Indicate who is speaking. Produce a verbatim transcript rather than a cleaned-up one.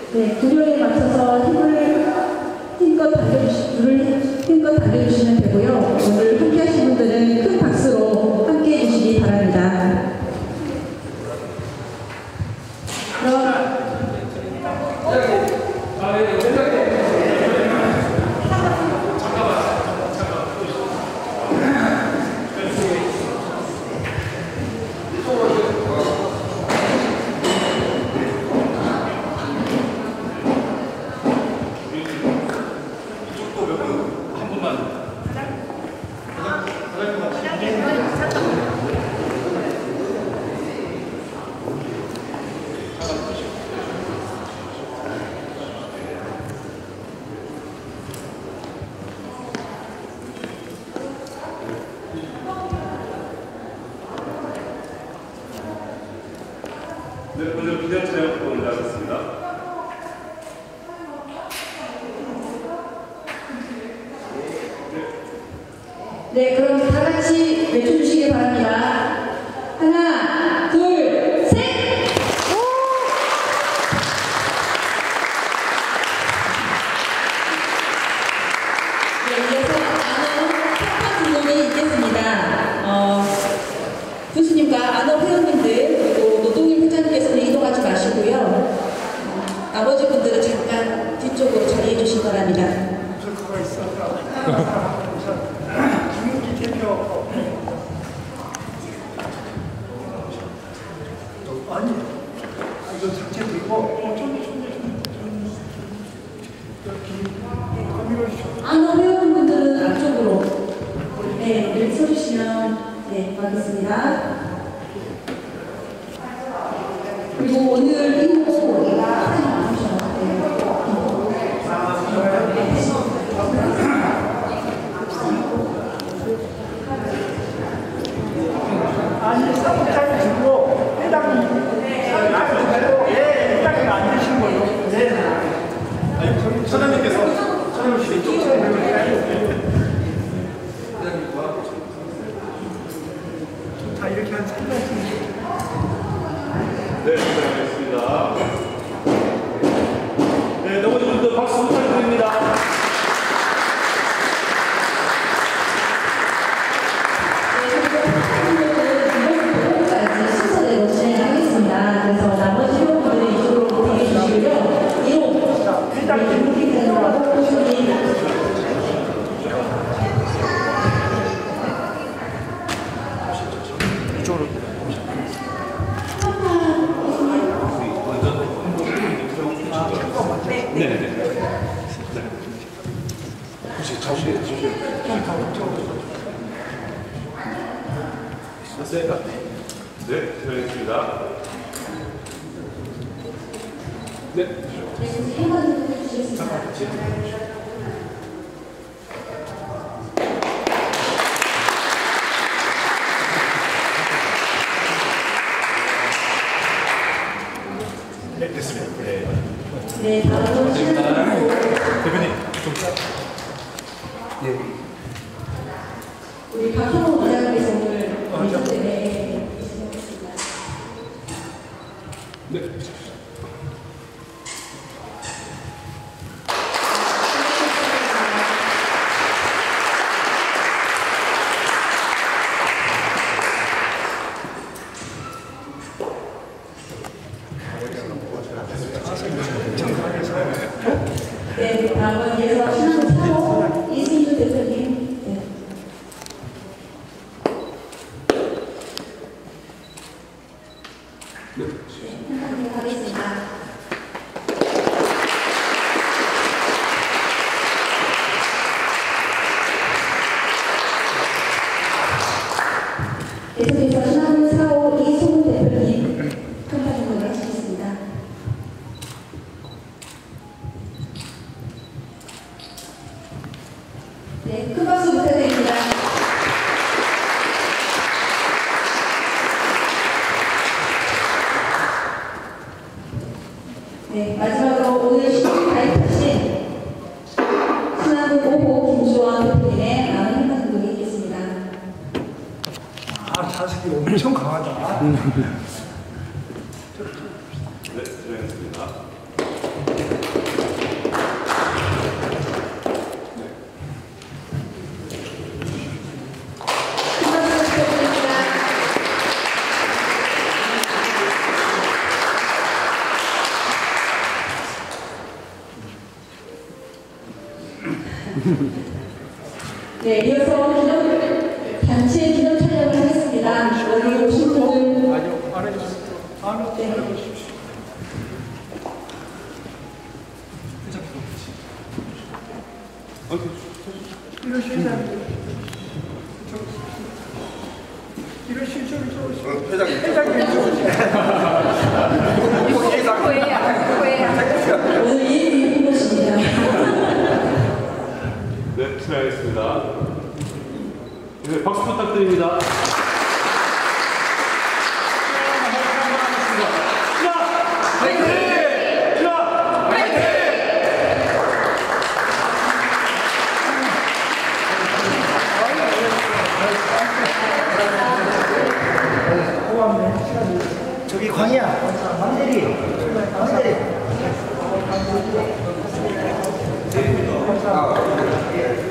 Speaker 1: 네, 구령에 맞춰서 힘을 힘껏 당겨주시, 줄을 힘껏 당겨주시면 되고요. 오늘 함께 하신 분들은 큰 박수로 함께 해주시기 바랍니다. 그럼
Speaker 2: 네, 먼저 비디오 촬영 올라가겠습니다.
Speaker 1: 네, 그럼 다 같이 외쳐주시기 바랍니다. 하나, 둘, 셋! 네, 이어서 안어 평가 질문이 있겠습니다. 어, 교수님과 안어 회원님들 그리고 노동일 회장님께서는 이동하지 마시고요. 어, 나머지 분들은 잠깐 뒤쪽으로 자리해 주시기 바랍니다.
Speaker 3: 그거 있어. 김우기 대표. 아니, 이거 자체도 있고, 어, 좀, 좀, 좀, 여기,
Speaker 1: 안어 회원분들은 앞쪽으로 네, 늘 서주시면 네, 고맙겠습니다. 그리고 오늘 인고
Speaker 3: 아니, 사무장이 들고, 회장님, 예, 회장님 안 드신 걸로. 네.
Speaker 2: 아니, 저, 차장님께서, 차장님
Speaker 3: 다 이렇게 한 삼 년
Speaker 2: 네, 감사합니다. 네, 나머지 분들 박수 부탁드립니다.
Speaker 1: 순서대로 진행하겠습니다. 그래서 나머지 회원분들이 이쪽으로 대기해주시고요. 이로 회장님 부팅센터하고 교수님
Speaker 3: 이쪽으로.
Speaker 2: 네, 네, 네. 혹시 잠시 주시죠. 네, 들어가겠습니다. 네.
Speaker 1: 네, 회원분들 해주시겠습니다.
Speaker 2: 네, 됐습니다. 네.
Speaker 1: 네, 다음은
Speaker 2: 대표님, 좀. 예.
Speaker 1: 우리 박현호 원장님께서 오늘 미소 때문에 진행하겠습니다.
Speaker 2: 네.
Speaker 1: 네, 다음은 이어서 신한국 사호 이승주 대표님. 네. 네, 하겠습니다. 계속해서 신한국 사호 이승주 대표님 평가 질문을 하시겠습니다. 네, 큰 박수 부탁드립니다. 네, 마지막으로 오늘 신규 가입하신 신한국 오호 김주원 대표님의 많은 행사 등록이 있겠습니다.
Speaker 3: 아, 자식이 엄청 강하다.
Speaker 2: 네, 들어가겠습니다.
Speaker 1: 네, 이어서 기념, 단체 기념 촬영을 하겠습니다. 여기 오신 분들.
Speaker 3: 아니요, 안 해주십시오. 안
Speaker 1: 네.
Speaker 3: 해주십시오. 이런 실장. 이런 실장이 저
Speaker 4: 회장님.
Speaker 3: 회장님.
Speaker 1: 오늘 이 후보십니다.
Speaker 2: 네, 수고하셨습니다. 네, 박수 부탁드립니다.
Speaker 3: 저기 광희야, 황대리, 황대리.